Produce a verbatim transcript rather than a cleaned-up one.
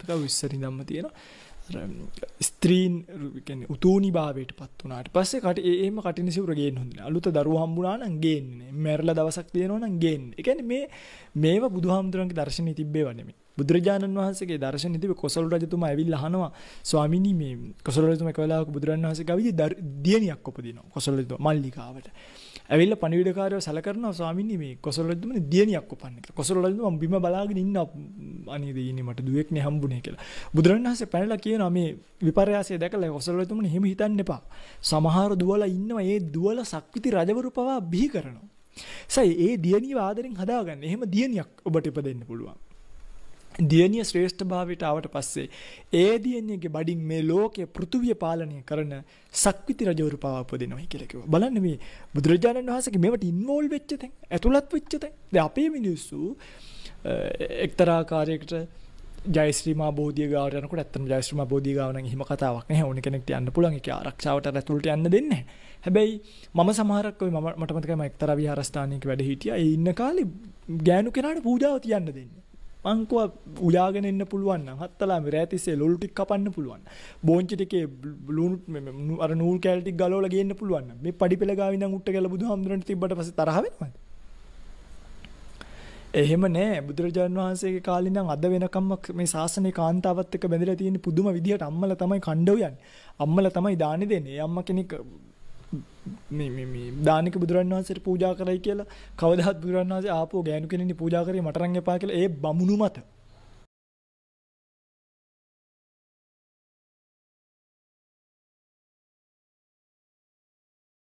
මාතෘකාව ඉස්සරින් ධම්ම තියෙනවා. ස්ත්‍රීන් කියන්නේ උතුණි භාවයට පත් වුණාට පස්සේ කට එහෙම කටින සිවුර ගේන්න හොඳ නෑ. අලුත දරුවෝ හම්බුණා නම් ගේන්නේ නෑ. මැරලා දවසක් තියෙනවා නම් ගේන්නේ. ඒ කියන්නේ මේ මේව බුදුහාමුදුරන්ගේ දර්ශනීය තිබ්බේව නෙමෙයි. බුදුරජාණන් වහන්සේගේ දර්ශනීය තිබ්බේ කොසල් රජතුමා ඇවිල්ලා අහනවා ස්වාමීනි මේ කොසල් රජතුමා එක වෙලාවක බුදුරජාණන් වහන්සේ ගාවිදී දියණියක් උපදිනවා. කොසල් රජතුමා මල්ලිකාවට. ඇවිල්ලා පණිවිඩකාරයෝ සැල කරනවා ස්වාමීනි මේ කොසල් රජතුමානේ දියණියක් උපන්නේ කියලා. කොසල් රජතුමා බිම බලාගෙන ඉන්න අනේ දෙයිනේ මට දුවෙක් නේ හම්බුනේ කියලා. බුදුරජාණන් වහන්සේ පැනලා කියනවා මේ විපර්යාසය දැකලා කොසල් රජතුමානේ එහෙම හිතන්න එපා. සමහර දුවලා ඉන්නවා ඒ දුවල සක්විති රජවරු පවා බිහි කරනවා. සයි ඒ දියණියව ආදරෙන් හදාගන්න. එහෙම දියණියක් ඔබට ඉපදෙන්න පුළුවන්. දියණිය ශ්‍රේෂ්ඨ භාවයට ආවට පස්සේ ඒ දියණියගේ බඩින් මේ ලෝකයේ පෘථුවිය පාලනය කරන සක්විති රජවරු පවා උපදිනවා කියලා කිව්වා. බලන්න මේ බුදුරජාණන් වහන්සේගේ මේවට ඉන්වෝල්ව් වෙච්ච තැන්, ඇතුළත් වෙච්ච තැන්. දැන් අපේ මිනිස්සු එක්තරා කාර්යයකට ජයශ්‍රී මා බෝධිය ගාවට යනකොට ඇත්තටම ජයශ්‍රී මා බෝධිය ගාව නම් එහෙම කතාවක් නැහැ. ඕන කෙනෙක්ට යන්න පුළුවන්. ඒක ආරක්ෂාවට ඇතුළට යන්න දෙන්නේ නැහැ. හැබැයි මම සමහරක් ඔය මම මට මතකයි මම එක්තරා විහාරස්ථානයක වැඩ හිටියා. ඒ ඉන්න කාලේ ගෑනු කෙනාට පූජාව තියන්න දෙන්නේ. මං කව උලාගෙන ඉන්න පුළුවන් නම් හත්තලා මේ රැතිස්සේ ලොලු ටික කපන්න පුළුවන්. බෝංචි ටිකේ ලුණු අර නූල් කැල් ටික ගලවලා ගේන්න පුළුවන් නම් මේ පඩිපෙළ ගාවින් නම් උට්ට කියලා බුදුහාමුදුරන්ට තිබ්බට පස්සේ තරහ වෙනවද? එහෙම නෑ. බුදුරජාණන් වහන්සේගේ කාලේ ඉඳන් අද වෙනකම් මේ ශාසනයේ කාන්තාවත් එක්ක බැඳලා තියෙන පුදුම විදියට අම්මලා තමයි කණ්ඩව යන්නේ. අම්මලා තමයි දානි දෙන්නේ. ඒ අම්මා කෙනෙක් මේ මේ මේ දානික බුදුරජාණන් වහන්සේට පූජා කරයි කියලා කවදාවත් බුදුරජාණන් වහන්සේ ආපෝ ගෑනු කෙනෙක්නි පූජා කරේ මට නම් එපා කියලා ඒ බමුණු මත